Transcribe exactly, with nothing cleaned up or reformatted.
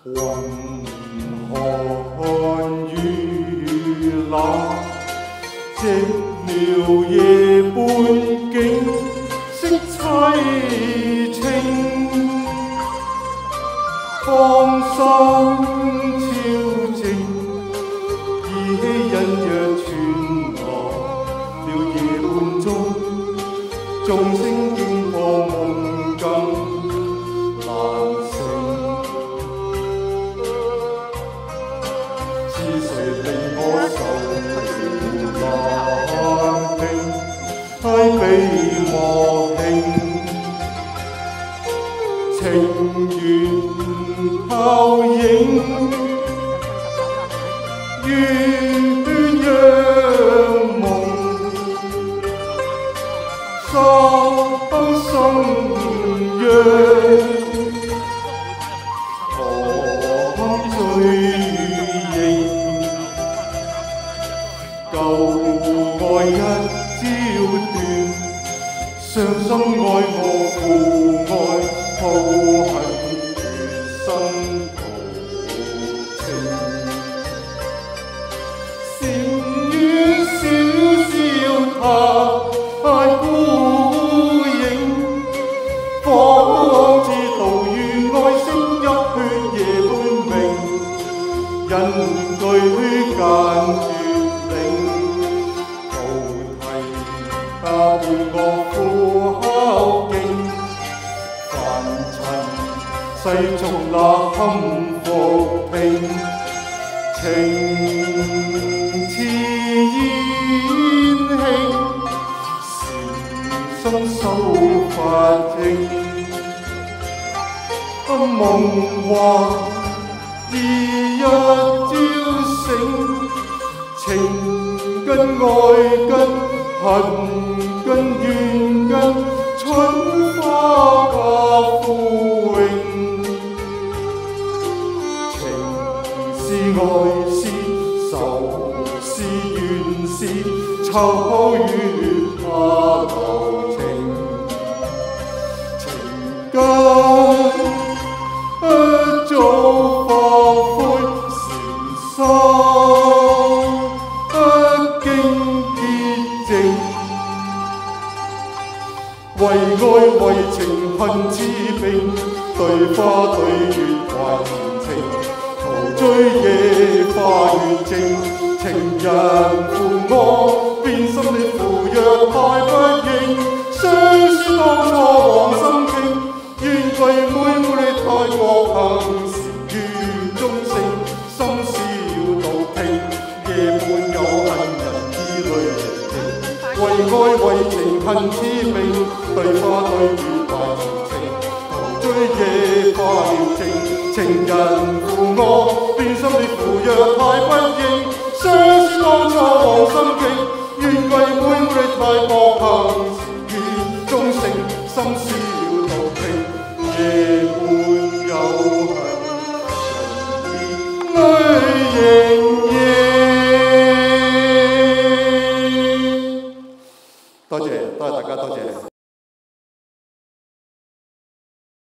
雲寒雨冷，寂寥夜半景色凄清，芳心超靜，依稀隱約傳來了夜半中，鐘聲驚破夢更。 比莫慶，情緣泡影，鸳鸯夢，三生約，可追憶，舊愛一朝斷。 傷心愛我負愛，抱恨決心途情。禪院小小塔孤影，仿似逃於愛聲泣血夜半明，人對間絕嶺，菩提他伴我。 世俗那堪復平，情似煙興，禪心修法證，夢話依一朝醒，情根愛根恨根怨根，春花嫁富榮。 愛是仇是怨是秋月他留情，情根早化灰，禪心經潔淨，為愛為情恨之並，對花對月還情。 追夜花月靜，情人負我，變心你負若太不應。相思當初往心傾，怨貴妹妹你太薄行，禪院鐘聲，深宵道聽，夜半有恨人意淚盈盈。為愛為情恨痴命，對花對月還情，途追夜花月靜，情人負我。 變心你負若太不應，相思當初往心境，怨貴妹妹太薄行，禪院鐘聲，心思。